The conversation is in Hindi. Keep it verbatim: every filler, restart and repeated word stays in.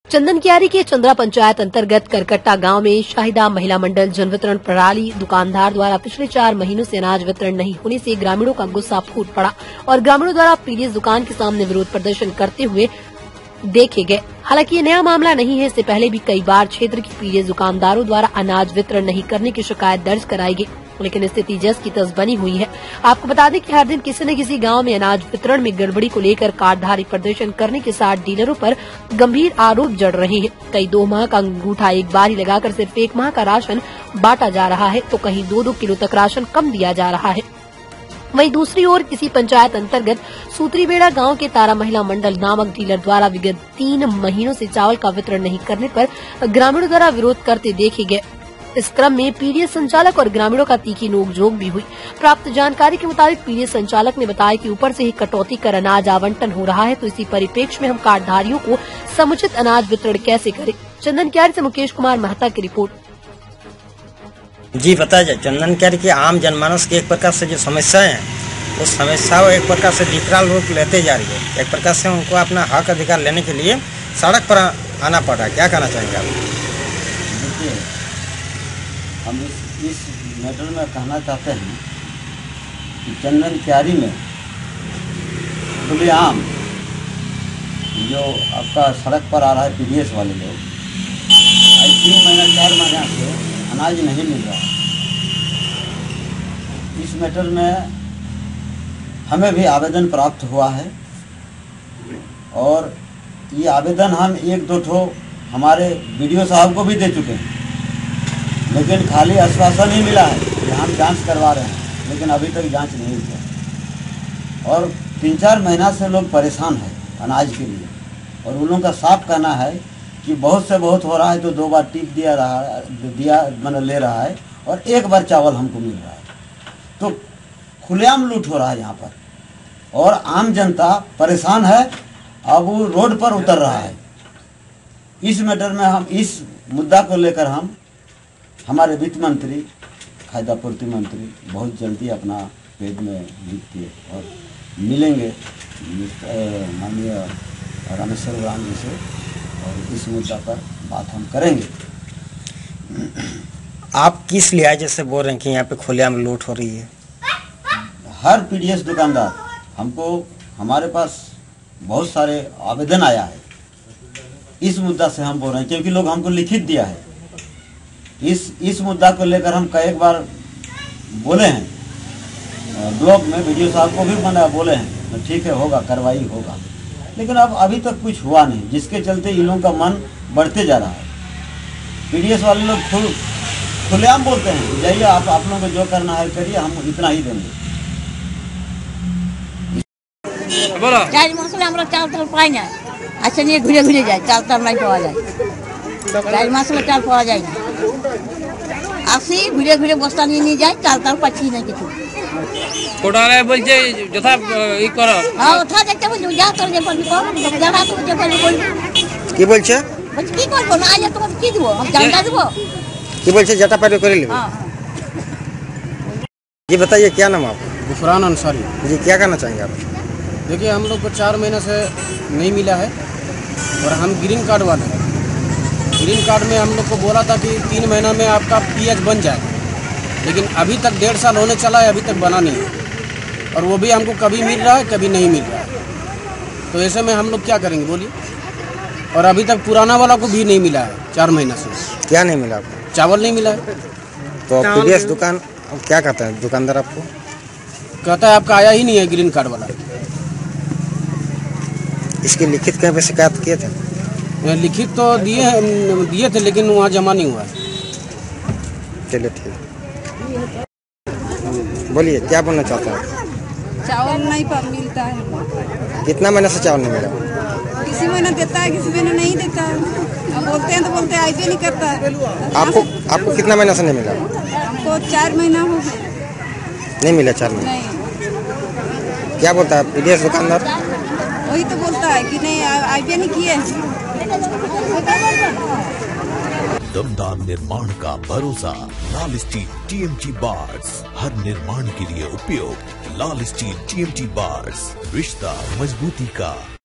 चंदनकियारी के चंद्रा पंचायत अंतर्गत करकट्टा गांव में शाहिदा महिला मंडल जन वितरण प्रणाली दुकानदार द्वारा पिछले चार महीनों से अनाज वितरण नहीं होने से ग्रामीणों का गुस्सा फूट पड़ा और ग्रामीणों द्वारा पीडीएस दुकान के सामने विरोध प्रदर्शन करते हुए देखे गए। हालांकि ये नया मामला नहीं है, इससे पहले भी कई बार क्षेत्र के पीडीएस दुकानदारों द्वारा अनाज वितरण नहीं करने की शिकायत दर्ज कराई गई, लेकिन स्थिति जस की तस बनी हुई है। आपको बता दें कि हर दिन किसी न किसी गांव में अनाज वितरण में गड़बड़ी को लेकर कार्डधारी प्रदर्शन करने के साथ डीलरों पर गंभीर आरोप जड़ रहे हैं। कई दो माह का अंगूठा एक बार ही लगाकर सिर्फ एक माह का राशन बांटा जा रहा है, तो कहीं दो दो किलो तक राशन कम दिया जा रहा है। वहीं दूसरी ओर किसी पंचायत अंतर्गत सूत्रीबेड़ा गांव के तारा महिला मंडल नामक डीलर द्वारा विगत तीन महीनों से चावल का वितरण नहीं करने पर ग्रामीणों द्वारा विरोध करते देखे गए। इस क्रम में पीडीएस संचालक और ग्रामीणों का तीखी नोकझोंक भी हुई। प्राप्त जानकारी के मुताबिक पीडीएस संचालक ने बताया कि ऊपर से ही कटौती कर अनाज आवंटन हो रहा है, तो इसी परिप्रेक्ष्य में हम कार्डधारियों को समुचित अनाज वितरण कैसे करें। चंदनकियारी से मुकेश कुमार मेहता की रिपोर्ट। जी पता है, चंदनकियारी के आम जनमानस की एक प्रकार से जो समस्याएं हैं, उस समस्या को एक प्रकार से विकराल रूप लेते जा रही है। एक प्रकार से उनको अपना हक अधिकार लेने के लिए सड़क पर आना पड़ रहा है। क्या कहना चाहेंगे आप? देखिए, हम इस इस मैटर में कहना चाहते हैं कि चंदनकियारी में खुलेआम जो आपका सड़क पर आ रहा है पीडीएस वाले लोग, तीन महीना चार महीना से अनाज नहीं मिल रहा। इस मैटर में हमें भी आवेदन प्राप्त हुआ है और ये आवेदन हम एक दो ठो हमारे वीडियो साहब को भी दे चुके हैं, लेकिन खाली आश्वासन ही मिला है कि हम जांच करवा रहे हैं, लेकिन अभी तक जांच नहीं हुआ। और तीन चार महीना से लोग परेशान हैं अनाज के लिए, और उन लोगों का साफ कहना है कि बहुत से बहुत हो रहा है तो दो बार टिप दिया रहा दिया मतलब ले रहा है और एक बार चावल हमको मिल रहा है। तो खुलेआम लूट हो रहा है यहाँ पर और आम जनता परेशान है। अब वो रोड पर उतर रहा है। इस मैटर में हम इस मुद्दा को लेकर हम हमारे वित्त मंत्री खाद्य आपूर्ति मंत्री बहुत जल्दी अपना पेज में लिख के और मिलेंगे माननीय रामेश्वर उरांव जी से और इस मुद्दा पर बात हम करेंगे। आप किस लिहाजे से बोल रहे हैं कि यहाँ पे खुलेआम लूट हो रही है? हर पीडीएस दुकानदार, हमको हमारे पास बहुत सारे आवेदन आया है, इस मुद्दा से हम बोल रहे हैं, क्योंकि लोग हमको लिखित दिया है। इस इस मुद्दा को लेकर हम कई बार बोले हैं ब्लॉक में, वीडियो साहब को भी मना बोले हैं तो ठीक है होगा, कार्रवाई होगा, लेकिन अब अभी तक कुछ हुआ नहीं, जिसके चलते इन लोगों का मन बढ़ते जा रहा है। पीडीएस वाले लोग खुल खुलेआम बोलते हैं जाइए आप आप लोगों को जो करना है करिए, हम इतना ही देंगे। चार मास में हम लोग चार तरफ पाए जाए, अच्छा नहीं घुरे घुरे जाए, चार तरफ नहीं पावा जाए, चार मास में चार पावा जाए, आसी घुरे घुरे बस्ता नहीं नहीं जाए, चार तरफ पची नहीं कितु কোটালে বলছে যথা ই করো। হ্যাঁ ওঠা দেখতে বল যা তোর যে বলবি কর, জানা তো যে বলবি বল। কি বলছে? বলছে কি করব না, আজ তোমাকে কি দেব, हम জানতা দেব। কি বলছে যেটা পারে করে নেবে? हां जी बताइए क्या नाम आपका? गुफरान अंसारी। जी क्या कहना चाहेंगे आप? देखिए हम लोग को चार महीने से नहीं मिला है और हम ग्रीन कार्ड वाले हैं। ग्रीन कार्ड में हम लोग को बोला था कि तीन महीना में आपका पीएच बन जाए, लेकिन अभी तक डेढ़ साल होने चला है, अभी तक बना नहीं है, और वो भी हमको कभी मिल रहा है कभी नहीं मिल रहा है। तो ऐसे में हम लोग क्या करेंगे बोलिए? और अभी तक पुराना वाला को भी नहीं मिला है चार महीना से। क्या नहीं मिला आपको? चावल नहीं मिला है। तो पीडीएस दुकान क्या कहता है दुकानदार आपको? कहता है आपका आया ही नहीं है ग्रीन कार्ड वाला। इसके लिखित कहीं पे शिकायत किए थे? लिखित तो दिए दिए थे, लेकिन वहाँ जमा नहीं हुआ है। चलिए ठीक, बोलिए क्या बोलना चाहते हैं? चावल नहीं पर मिलता है। कितना महीने से चावल नहीं मिला? किसी महीने देता है, किसी महीने नहीं देता है। अब बोलते हैं तो बोलते हैं आई भी नहीं करता है। आपको आपको कितना महीना से नहीं मिला? हमको चार महीना हो गया नहीं मिला। चार महीने नहीं। क्या बोलता है पीडीएस दुकानदार? वही तो बोलता है कि नहीं आई भी नहीं किए। दमदार निर्माण का भरोसा लाल स्टील टीएमटी बार्स, हर निर्माण के लिए उपयोग लाल स्टील टीएमटी बार्स, रिश्ता मजबूती का।